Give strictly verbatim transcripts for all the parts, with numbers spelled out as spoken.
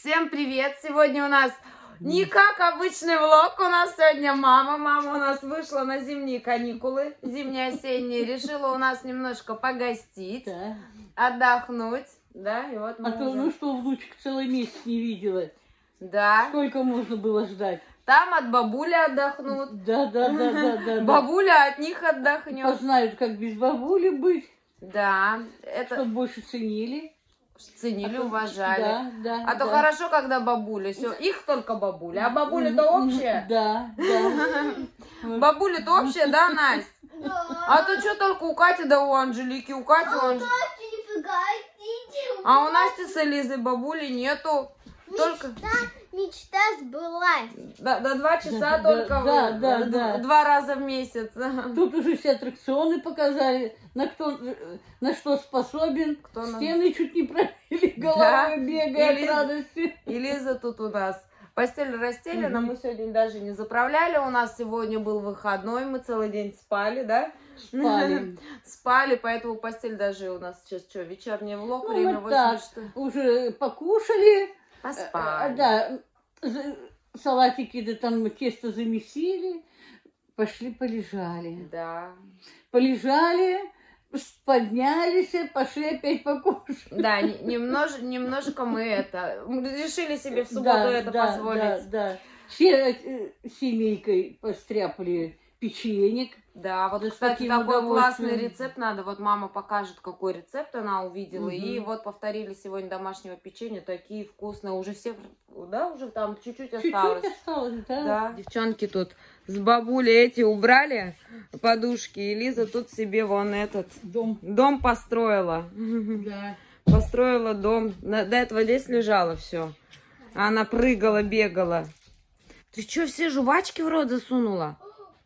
Всем привет! Сегодня у нас не как обычный влог, у нас сегодня мама. Мама у нас вышла на зимние каникулы, зимние-осенние. Решила у нас немножко погостить, да. Отдохнуть. Да, и вот мы а то, уже... ну что, внучка целый месяц не видела. Да. Сколько можно было ждать? Там от бабули отдохнут. Да, да, да, да, да. Бабуля от них отдохнет. Познают, как без бабули быть. Да. Это... Чтобы больше ценили. Ценили, а уважали. Да, да, а то да. хорошо, когда бабуля. Все, их только бабуля. А бабуля-то общая. Да, да. Бабуля-то общая, да, Настя? А то что только у Кати, да у Анжелики. У Кати, у Анжелики. А у Насти с Элизой бабули нету. Только... Мечта сбылась. Да, до два часа да, только да, да, да. два раза в месяц. Тут уже все аттракционы показали, на кто, на что способен. Кто Стены нам... чуть не пробили, головой да? бегая от радости. И Лиза тут у нас. Постель расстелена, угу. Мы сегодня даже не заправляли. У нас сегодня был выходной, мы целый день спали, да? Спали. Спали, поэтому постель даже у нас сейчас что, вечерний влог, ну, время вот так, уже покушали. Поспали. Да, салатики, да там тесто замесили, пошли полежали. Да. Полежали, поднялись, пошли опять покушать. Да, немнож, немножко мы это, решили себе в субботу да, это да, позволить. Да, да. Все семейкой постряпали печенек. Да, вот, кстати, такой классный рецепт надо. Вот мама покажет, какой рецепт она увидела. Угу. И вот повторили сегодня домашнего печенья. Такие вкусные. Уже все, да, уже там чуть-чуть осталось. Чуть-чуть осталось, да. Да. Девчонки тут с бабулей эти убрали подушки. И Лиза тут себе вон этот дом, дом построила. Да. Построила дом. До этого здесь лежало все. Она прыгала, бегала. Ты что, все жвачки в рот засунула?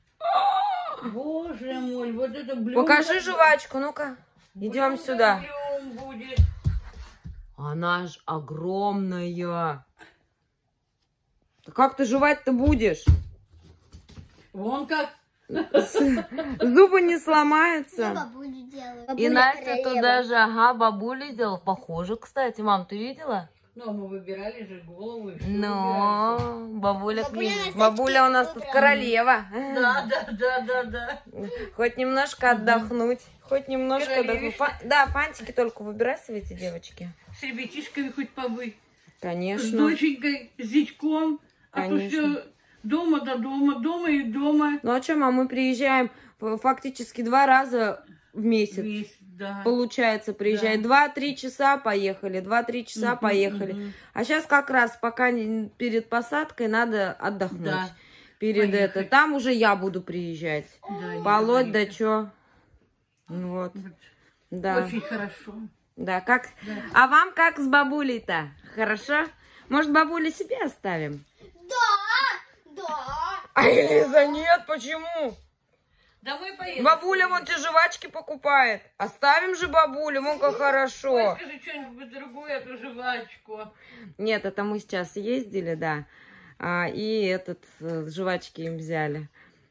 Боже мой, вот это блюдо. Покажи жвачку, ну-ка. Идем сюда. Будет. Она ж огромная. Как ты жевать-то будешь? Вон как. Зубы не сломаются. И Настя тут даже, ага, бабуля сделала. Похоже, кстати, мам, ты видела? Ну, мы выбирали же голову. Ну, бабуля, бабуля, бабуля у нас тут королева. Да, да, да, да, да. Хоть немножко отдохнуть. Хоть немножко отдохнуть. Да, фантики только выбирай себе эти девочки. С ребятишками хоть побыть. Конечно. С доченькой, с зятьком. А то все дома до дома, дома и дома. Ну а что, мам, мы приезжаем фактически два раза в месяц. Месяц. Да. Получается, приезжать. Два-три да. часа поехали, два-три часа uh-huh, поехали. Uh-huh. А сейчас как раз, пока не, перед посадкой, надо отдохнуть. Да. Перед это. Там уже я буду приезжать. Да, Полоть, да что. Вот. вот. Да. Очень хорошо. Да, как... Да. А вам как с бабулей-то? Хорошо? Может, бабулю себе оставим? Да, да. А Элиза нет, почему? Да мы поедем. Бабуля вон те жвачки покупает. Оставим же бабулю, вон как хорошо. Ой, скажи что-нибудь другое, эту жвачку. Нет, это мы сейчас ездили, да. А, и этот, жвачки им взяли.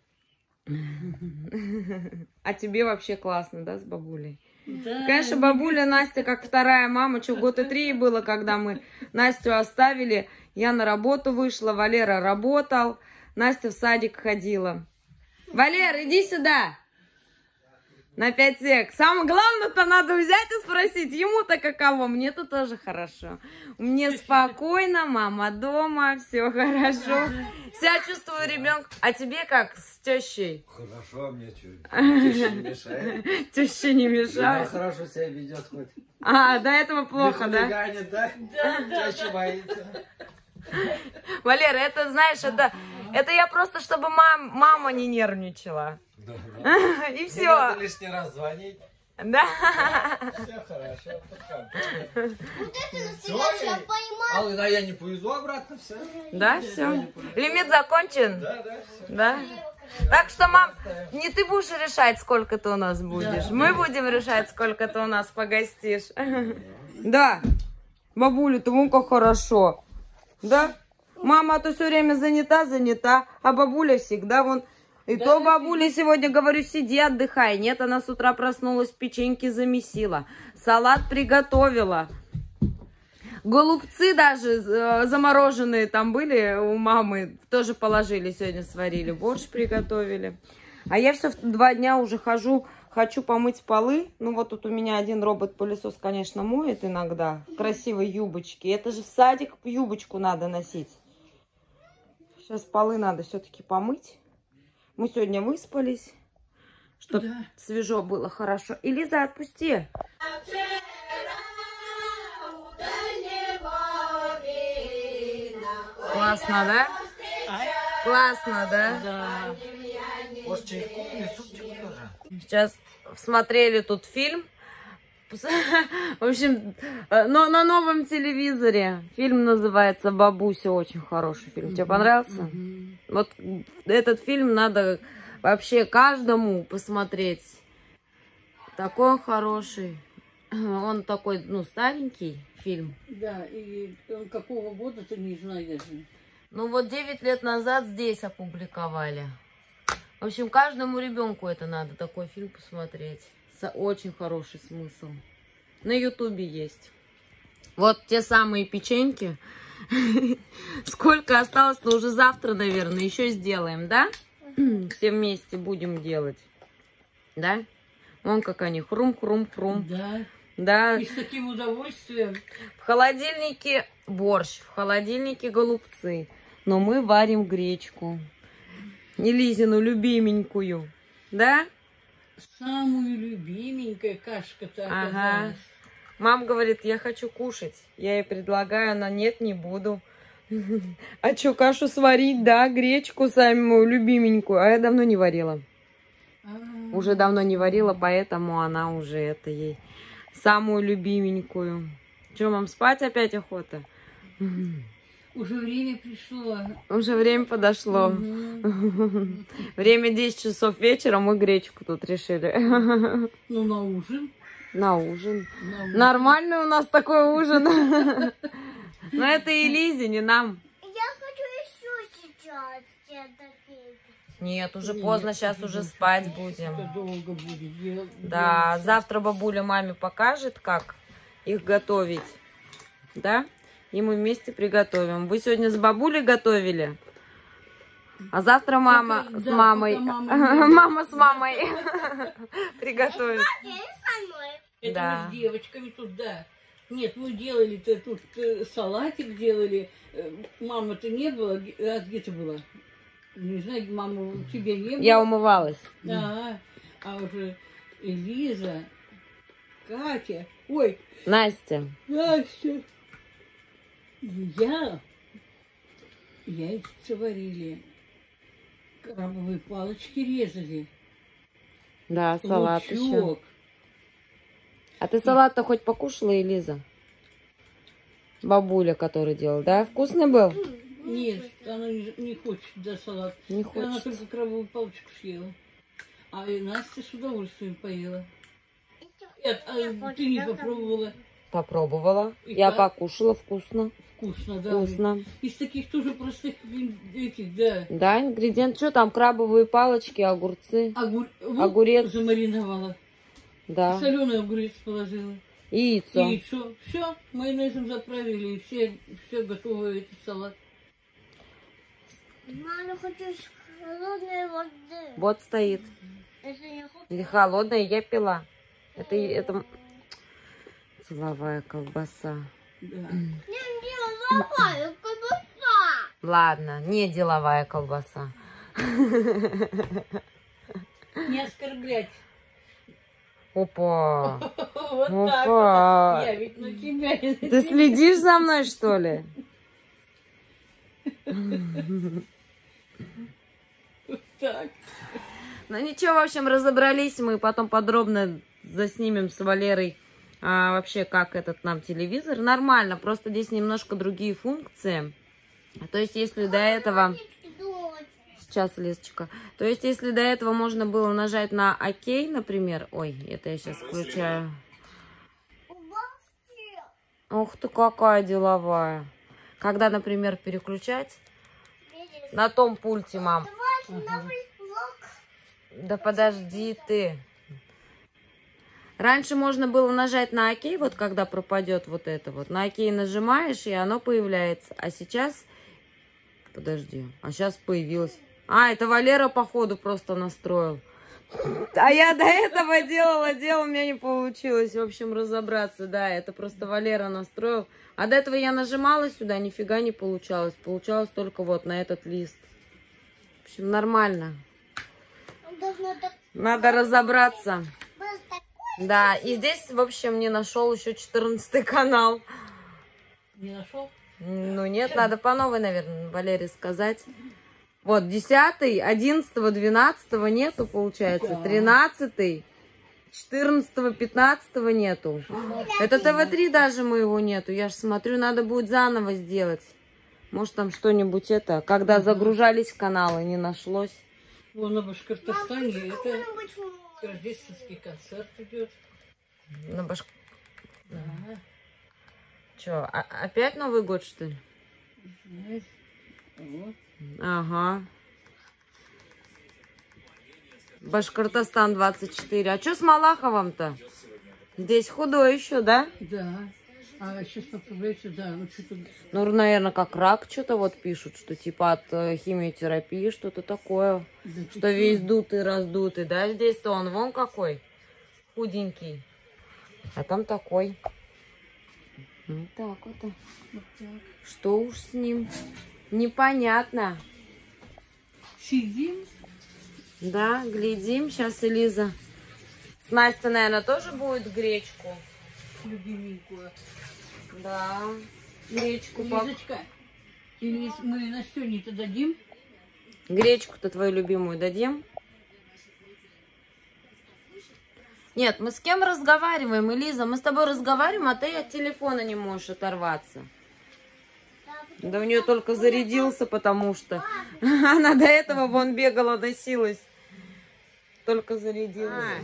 А тебе вообще классно, да, с бабулей? Да. Конечно, бабуля Настя как вторая мама. Что, года три было, когда мы Настю оставили. Я на работу вышла, Валера работал. Настя в садик ходила. Валер, иди сюда. На пять сек. Самое главное-то надо взять и спросить, ему-то каково, мне-то тоже хорошо. Мне спокойно, мама дома, все хорошо. Себя чувствую ребенка. А тебе как с тещей? Хорошо, мне чуть. Теща не мешает. Теща не мешает. Она хорошо себя ведет хоть. А, до этого плохо, да? Ганит, да? Да, да. Теща боится. Валера, это, знаешь, это, это я просто, чтобы мам, мама не нервничала. Да, да. И все. Не надо лишний раз звонить. Да. Все хорошо. Вот это настоящая поймала. А, да, я не повезу обратно, все. Да, все. Лимит закончен? Да, да, все. Да. Так что, мам, не ты будешь решать, сколько ты у нас будешь. Да. Мы будем решать, сколько ты у нас погостишь. Да. Бабуля, ты вон как хорошо. Да? Мама-то все время занята, занята, а бабуля всегда вон... И да, то бабуля сегодня, говорю, сиди, отдыхай. Нет, она с утра проснулась, печеньки замесила, салат приготовила. Голубцы даже э, замороженные там были у мамы. Тоже положили, сегодня сварили. Борщ приготовили. А я все два дня уже хожу, хочу помыть полы. Ну вот тут у меня один робот-пылесос, конечно, моет иногда. Красивые юбочки. Это же в садик юбочку надо носить. Сейчас полы надо все-таки помыть. Мы сегодня выспались, чтобы да. свежо было хорошо. И Лиза, отпусти. Классно, да? А? Классно, да? Да. Может, чайку или супчик тоже? Сейчас смотрели тут фильм. В общем, но на новом телевизоре. Фильм называется «Бабуся». Очень хороший фильм. Тебе понравился? Mm-hmm. Вот этот фильм надо вообще каждому посмотреть. Такой он хороший. Он такой, ну, старенький фильм. Да, и он какого года, ты не знаешь. Ну вот девять лет назад здесь опубликовали. В общем, каждому ребенку это надо, такой фильм посмотреть. Очень хороший смысл. На ютубе есть. Вот те самые печеньки. Сколько осталось, но уже завтра, наверное, еще сделаем, да? Все вместе будем делать. Да? Вон как они, хрум-хрум-хрум. Да. Да. И с таким удовольствием. В холодильнике борщ, в холодильнике голубцы. Но мы варим гречку. Не Лизину, любименькую. Да? Самую любименькая кашка-то оказалась. Ага. Мама говорит, я хочу кушать. Я ей предлагаю, она нет, не буду. А что, кашу сварить, да, гречку самую любименькую. А я давно не варила. А-а-а. Уже давно не варила, поэтому она уже это ей самую любименькую. Что, мам, спать опять охота? Уже время пришло. Уже время подошло. Угу. Время десять часов вечера, мы гречку тут решили. Ну, на ужин. На ужин. На ужин. Нормальный у нас такой ужин. Но это и Лизе, не нам. Я хочу еще сейчас. Нет, уже Нет, поздно, сейчас уже спать будем. Долго будет делать. Да, завтра бабуля маме покажет, как их готовить. Да? И мы вместе приготовим. Вы сегодня с бабулей готовили? А завтра мама пока, с да, мамой. Мама, мама с мамой приготовит. Это да. Мы с девочками тут, да. Нет, мы делали-то тут салатик делали. Мама-то не было. А где ты была? Не знаю, мама, у тебя не было. Я умывалась. А, а уже Лиза, Катя. Ой. Настя. Настя. Я, яйца варили, крабовые палочки резали. Да, салат еще. А ты салат-то хоть покушала, Лиза? Бабуля, который делал, да? Вкусный был? Нет, она не, не хочет, да, салат. Не хочет. Она только крабовую палочку съела. А и Настя с удовольствием поела. Нет, а ты не попробовала? Попробовала. И Я как? покушала, вкусно. Вкусно, да. Вкусно. Из таких тоже простых этих, да. Да, ингредиент. Что там? Крабовые палочки, огурцы. Огур... Огурец. Замариновала. Да. Соленый огурец положила. И яйцо. И яйцо. Все, майонезом заправили, и все, все готово, этот салат. Мама, хочу холодной воды. Вот стоит. Или холодная, я пила. Это, это деловая колбаса. Да. Не деловая колбаса. Ладно, не деловая колбаса. Не оскорблять. Опа. Вот Опа. так вот. Я ведь на тебя. Ты следишь за мной, что ли? Вот так. Ну ничего, в общем, разобрались. Мы потом подробно заснимем с Валерой а, вообще, как этот нам телевизор. Нормально, просто здесь немножко другие функции. То есть, если до этого... Сейчас, Лизочка. То есть, если до этого можно было нажать на ОК, например... Ой, это я сейчас включаю. Ух ты, какая деловая. Когда, например, переключать на том пульте, мам. Ага. Да подожди ты. Раньше можно было нажать на ОК, вот когда пропадет вот это вот. На ОК нажимаешь, и оно появляется. А сейчас... Подожди. А сейчас появилось. А, это Валера, походу, просто настроил. А я до этого делала, делала, у меня не получилось, в общем, разобраться. Да, это просто Валера настроил. А до этого я нажимала сюда, нифига не получалось. Получалось только вот на этот лист. В общем, нормально. Надо разобраться. Да, и здесь, в общем, не нашел еще четырнадцатый канал. Не нашел? Ну нет, надо по новой, наверное, Валерии сказать. Вот, десятый, одиннадцатого, двенадцатого нету, получается. тринадцатый, четырнадцатого, пятнадцатого нету. Это ТВ три даже моего нету. Я же смотрю, надо будет заново сделать. Может, там что-нибудь это, когда загружались каналы, не нашлось. Вон на Башкортостане это рождественский концерт идет. На Башк... Да. Че, опять Новый год, что ли? Вот. Ага. Башкортостан двадцать четыре. А что с Малаховым-то? Здесь худой еще, да? Да. А сейчас поправляется, да. Ну, что-то... Ну, наверное, как рак что-то вот пишут, что типа от э, химиотерапии что-то такое. Да, что весь дутый, раздутый. Да, здесь-то он вон какой худенький. А там такой. Вот так вот. Вот так. Что уж с ним? Непонятно. Сидим. Да, глядим. Сейчас Элиза. С Настей, наверное, тоже будет гречку. Любименькую. Да. Гречку. Пап. Лизочка, или мы Настёне-то дадим? Гречку-то твою любимую дадим? Нет, мы с кем разговариваем, Элиза? Мы с тобой разговариваем, а ты от телефона не можешь оторваться. Да у нее только зарядился, потому что она до этого вон бегала, носилась. Только зарядилась.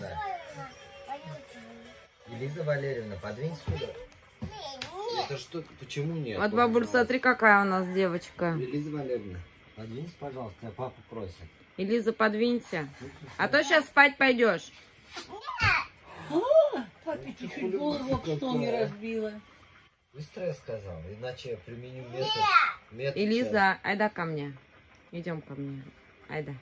Елиза Валерьевна, подвинь сюда. Это что? Почему нет? Вот, бабуль, смотри, какая у нас девочка. Елиза Валерьевна, подвинься, пожалуйста, я папа просит. Элиза, подвинься. А то сейчас спать пойдешь. Папе чуть-чуть голову об стол не разбила. Быстро я сказал, иначе я применю метод. метод Элиза, айда ко мне. Идем ко мне. Айда.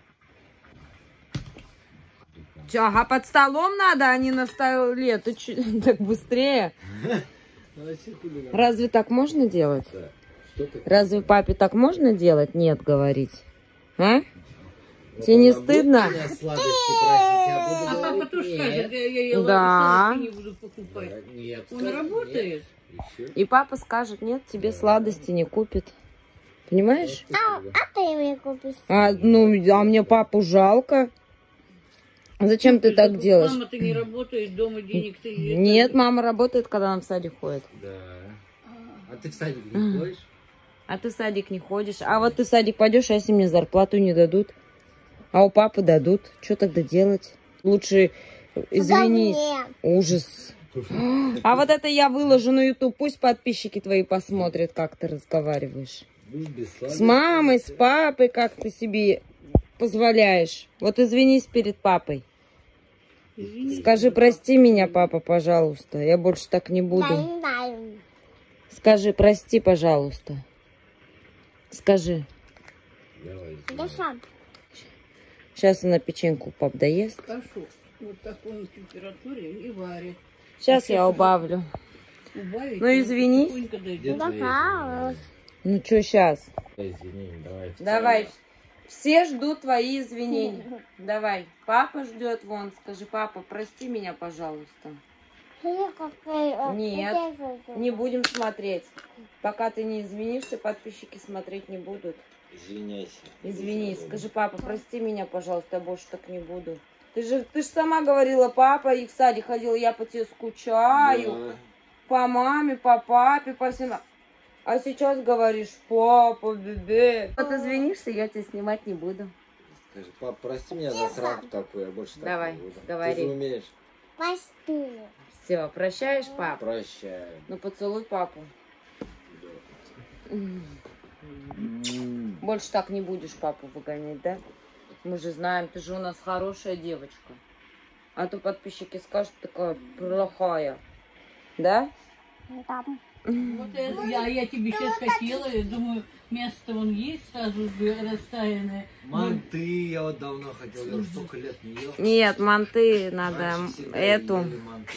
Че, ага, под столом надо, а не на столе? Ты че, так быстрее? Разве так можно делать? Разве папе так можно делать? Нет, говорить. А? Тебе не стыдно? А папа тоже скажет, я, я, я Да. сладости не буду покупать. Нет, он работает. И папа скажет, нет, тебе сладости не купит. Понимаешь? А, а ты мне купишь? А, ну, а мне папу жалко. Зачем ты так делаешь? Мама, ты не работаешь, дома денег ты... Нет, мама работает, когда она в садик ходит. Да. А ты в садик не ходишь? А ты в садик не ходишь. А вот ты в садик пойдешь, а если мне зарплату не дадут? А у папы дадут. Что тогда делать? Лучше извинись. Ужас. А вот это я выложу на ютуб. Пусть подписчики твои посмотрят, как ты разговариваешь. С мамой, с папой, как ты себе позволяешь. Вот извинись перед папой. Извини. Скажи, прости меня, папа, пожалуйста. Я больше так не буду. Скажи, прости, пожалуйста. Скажи. Да сам. Сейчас она печеньку пап доест. Кашу вот такой температуре и варит. Сейчас я убавлю. Убавить, Ну, извинись. тихонько дойдет. Где твои извинения? Ну, что сейчас? Извини, давай. Давай. Все ждут твои извинения. Давай. Папа ждет вон. Скажи, папа, прости меня, пожалуйста. Нет. Не будем смотреть. Пока ты не извинишься, подписчики смотреть не будут. Извиняйся. Извинись. Скажи, папа, прости меня, пожалуйста, я больше так не буду. Ты же, ты же сама говорила, папа, и в садик ходила, я по тебе скучаю. Да. По маме, по папе, по всем. А сейчас говоришь, папа, бебе. Вот извинишься, я тебя снимать не буду. Скажи, пап, прости меня за сраку такую, я больше так Давай, не буду. говори. Ты же умеешь. Прости. Все, прощаешь, пап? Прощаю. Ну поцелуй папу. Больше так не будешь папу выгонять, да? Мы же знаем, ты же у нас хорошая девочка. А то подписчики скажут, такая плохая. Да? Там. Вот это, я, я тебе сейчас хотела, я думаю, мясо-то вон есть сразу же растаянное. Манты я вот давно хотел, я уже столько лет не ел. Нет, манты надо, Раньше всегда эту. ели манты.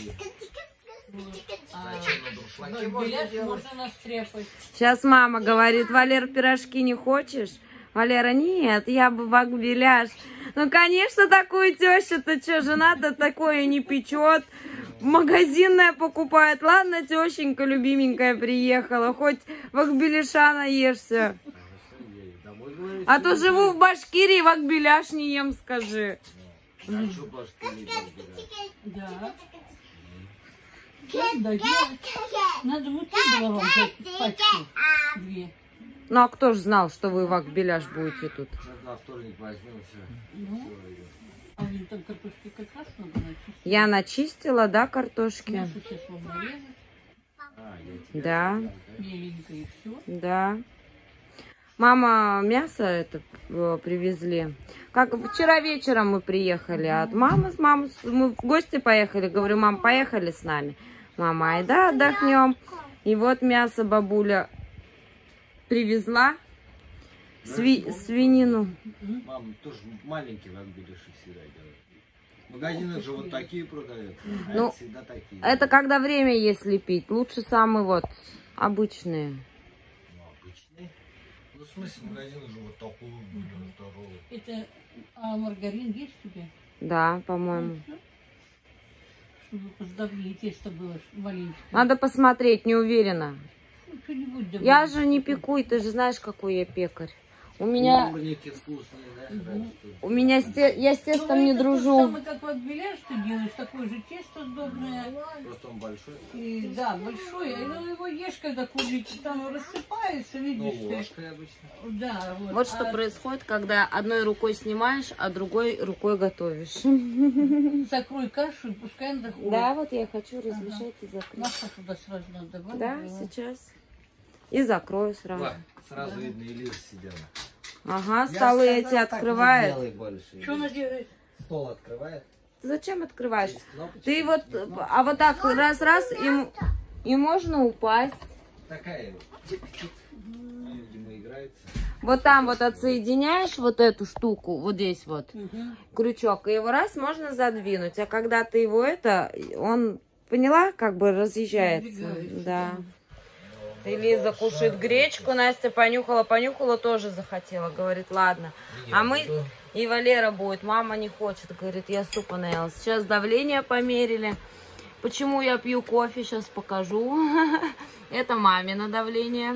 А, Зачем на дуршлаге можно беляш делать? можно настряпать. Сейчас мама говорит, Валер, пирожки не хочешь? Валера, нет, я бы вак-беляш. Ну, конечно, такую тещу-то что, жена-то такое не печет. Магазинная покупает. Ладно, тещенька любименькая приехала, хоть вак-беляша наешься. Домой, говоришь, А то живу в Башкирии, вак-беляш не ем, скажи. а что Башкирии разбирать? Да. Да, делать. Надо муки было вам взять пачку. Две. Ну, а кто ж знал, что вы вак-беляш будете тут? На вторник возьмем, все. Ну, а блин, там картошки как раз надо начистить. Я начистила, да, картошки? Мясо сейчас вам нарезать. А, я тебя Да, Меленько и все. да. Мама мясо это э, привезли. Как вчера вечером мы приехали от мамы с мамой. Мы в гости поехали. Говорю, мам, поехали с нами. Мама, ай да, отдохнем. И вот мясо бабуля привезла. Сви свинину. Мама тоже маленький вак-беляши всегда делает. В магазинах же вот такие продаются, а Ну, это всегда такие. Это когда время есть лепить. Лучше самые вот обычные. Ну, обычные. Ну, в смысле, в магазинах же вот такую, блин, здоровую. Это, а маргарин есть у тебя? Да, по-моему. Чтобы раздавление теста было маленькое. Надо посмотреть, не уверена. Ну, что-нибудь добавить. Я же не пеку, и ты же знаешь, какой я пекарь. У меня, Курники вкусные, да? Хорошо. у меня с те- я с тестом Ну, не это дружу. То же самое, как вот беляш ты делаешь, такое же тесто сдобное. Просто он большой. И, да, большое. И, ну, его ешь, когда курить, там рассыпается, Ну, видишь ты. ложкой обычно. Да, вот. Вот что А происходит, когда одной рукой снимаешь, а другой рукой готовишь. закрой кашу и пускай она доходит. Да, вот я хочу размешать и закрыть. Масло туда сразу надо добавить. Да, сейчас. И закрою сразу. Ва, сразу видно, Элиза сидела. Ага, Я столы сказал, эти так не открывает. делай больше. Что она делает? Стол открывает. Ты зачем открываешь? Есть кнопочка, Ты вот, есть кнопочка. а вот так раз-раз, и, и можно упасть. Такая вот. Чик-чик. Она, видимо, играется. Вот там вот отсоединяешь вот эту штуку, вот здесь вот, Угу. крючок, и его раз можно задвинуть, а когда ты его это, он, поняла, как бы разъезжается. Разбегается, Да. Лиза кушает гречку, Настя понюхала, понюхала, тоже захотела, говорит, ладно. А мы, и Валера будет, мама не хочет, говорит, я супа наелась. Сейчас давление померили. Почему я пью кофе, сейчас покажу. Это мамино давление.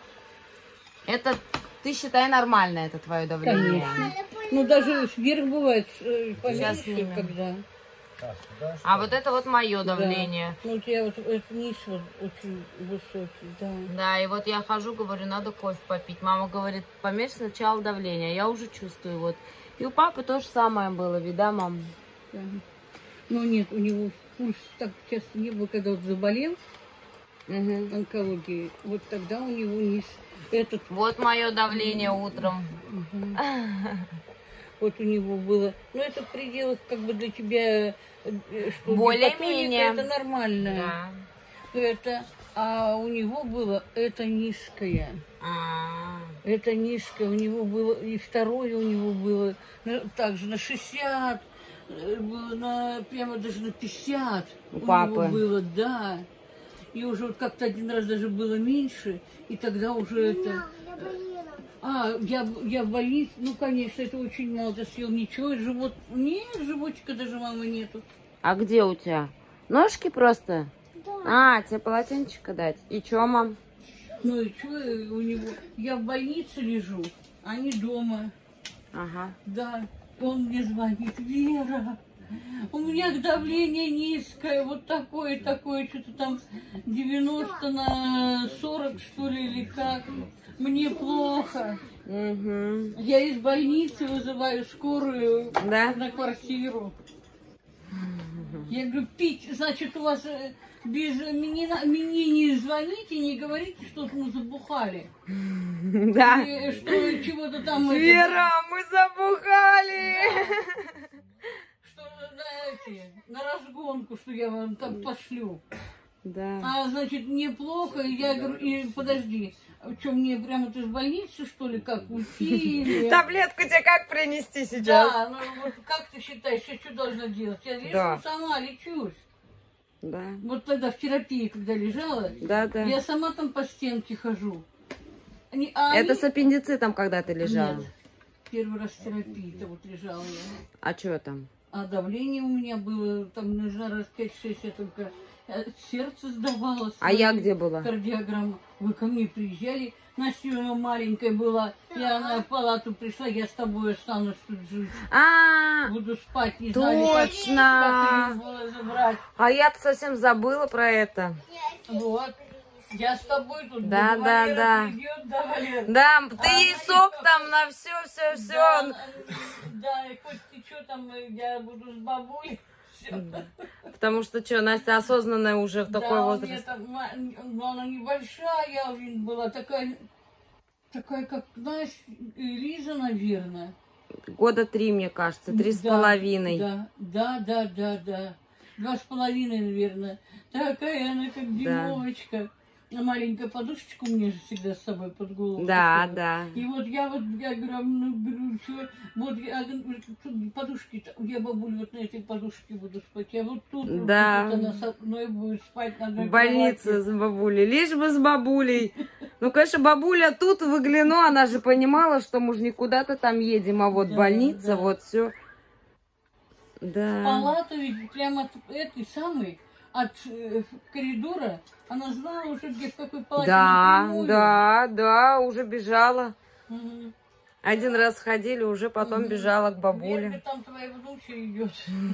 Это, ты считай, нормально, это твое давление. Конечно. Ну, даже вверх бывает, э, Сейчас поменьше, снимем. когда. А, сюда, что А ли? вот это вот мое давление. Да. Ну, у тебя вот этот низ вот очень высокий, да. Да, и вот я хожу, говорю, надо кофе попить. Мама говорит, померь сначала давление. Я уже чувствую, вот. И у папы то же самое было, вида, мам? Да. Ну, нет, у него пульс так часто не было, когда вот заболел Мгм. онкологией. Вот тогда у него низ этот, Вот мое давление утром. вот у него было. Ну, это в пределах как бы для тебя, э, что Более-менее. гипотоника это нормально. Да. Это, а у него было это низкое. А, Это низкое, у него было, и второе у него было на- также на шестьдесят, э, было на, прямо даже на пятьдесят. У него папы. было, да. И уже вот как-то один раз даже было меньше, и тогда уже это... А, я, я в больнице, ну, конечно, это очень мало ты съел, ничего, и живот, нет, животика даже мамы нету. А где у тебя? Ножки просто? А, тебе полотенчика дать. И чё, мам? Ну и что у него? Я в больнице лежу, а не дома. Ага. Да, он мне звонит, Вера, у меня давление низкое, вот такое, такое, что-то там девяносто на сорок, что ли, или как. Мне плохо. Угу. Я из больницы вызываю скорую Да? на квартиру. Я говорю, пить, значит, у вас э, без меня, мне не звоните, не говорите, что мы забухали. Да. И что чего-то там... это, Вера, мы забухали. что эти, на разгонку, что я вам там пошлю. Да. А, значит, мне плохо, и я говорю, и подожди, что, мне прямо ты в больнице, что ли, как уйти? Или... Таблетку тебе как принести сейчас? Да, ну вот как ты считаешь, я что должна делать? Я лежу Да. сама, лечусь. Да. Вот тогда в терапии, когда лежала, Да, да. я сама там по стенке хожу. Они, а Это они... с аппендицитом, когда ты лежала? Нет, первый раз в терапии-то вот лежала я. А что там? А давление у меня было, там нужно раз пять-шесть, я только э, сердце сдавало. А я где была? Кардиограмма. Вы ко мне приезжали, Настя маленькая была, я на палату пришла, я с тобой останусь тут жить. А, Буду спать, не знаю, как, точно. как ее было забрать. А я-то совсем забыла про это. Вот. Я с тобой тут Да, буду, да, Валера да. придет, да, Валера? Да, ты А ей она сок никак- там на все, все, все. Да, она- да, и хоть ты что там, я буду с бабулей. Всё. Потому что что, Настя осознанная уже в такой Да, у меня возраст. там, ма- ну, она небольшая, блин, была такая, такая, как, знаешь, Лиза, наверное. Года три, мне кажется, три с Да, половиной. Да, да, да, да, да. Два с половиной, наверное. Такая она, как дюймовочка. А маленькая подушечка у меня же всегда с собой под голову. Да, поставила. да. И вот я вот, я говорю, ну, говорю, что, вот я, говорю, тут подушки, я бабуль вот на этой подушке буду спать, я вот тут, вот Да. тут она со мной будет спать на одной В больнице кровати. с бабулей. Лишь бы с бабулей. Ну, конечно, бабуля тут выгляну, она же понимала, что мы же не куда-то там едем, а вот Да, больница, да. вот все. Да. Палата ведь прямо от этой самой, от э, коридора, она знала уже, где в какой палате. Да, напрямую. да, да, уже бежала. Мгм. Один раз ходили, уже потом Мгм. бежала к Верка, бабуле. там твоя внучка идет.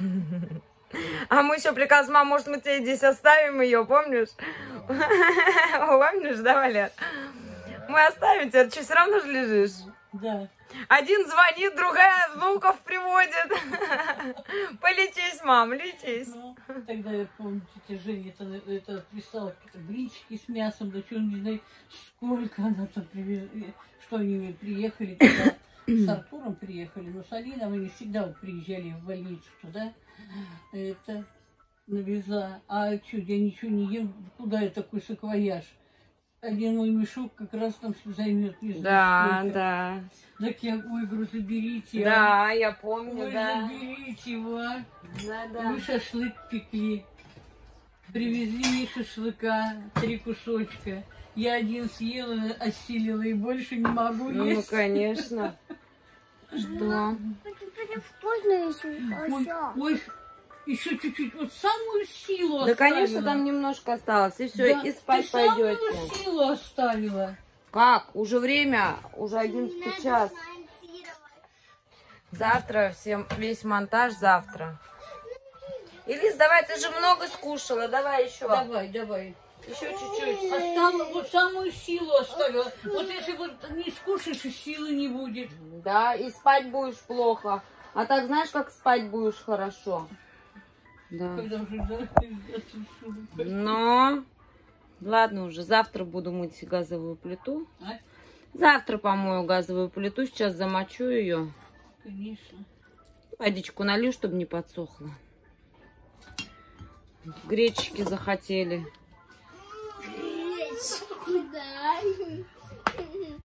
А мы еще приказ, мам, может, мы тебе здесь оставим ее, помнишь? Помнишь, да, Валер? Мы оставим тебя, ты что, все равно же лежишь? Да. Один звонит, другая внуков приводит. Полечись, мам, лечись. Ну, тогда я помню, тетя Женя это, это прислала какие-то блинчики с мясом, да что, не знаю, сколько она там привезла. Что они приехали туда, с Артуром приехали, но с Алиной они всегда вот приезжали в больницу туда. Это навезла. А что, я ничего не ем, куда я такой саквояж? Один мой мешок как раз там займет, не знаю, Да, сколько. да. Так я, ой, говорю, заберите. а. Да, я помню, Ой, да. заберите его, а. Да, Мы шашлык пекли. Привезли мне шашлыка, три кусочка. Я один съела, осилила и больше не могу Ну, есть. конечно. Что? Вкусно еще. Ой, ой, еще чуть-чуть, вот самую силу Да, оставила. конечно, там немножко осталось. И все, Да, и спать ты самую пойдете. силу оставила. Как? Уже время, уже одиннадцатый час. Завтра всем, весь монтаж завтра. Элис, давай, ты же много скушала, давай еще. Давай, давай. Еще чуть-чуть. Оставила, вот самую силу оставила. Вот если вот не скушаешь, и силы не будет. Да, и спать будешь плохо. А так знаешь, как спать будешь хорошо? Да. Когда уже да, Но, ладно уже, завтра буду мыть газовую плиту. а? Завтра помою газовую плиту, сейчас замочу ее. Конечно. Водичку налью, чтобы не подсохло. Гречки захотели. Куда?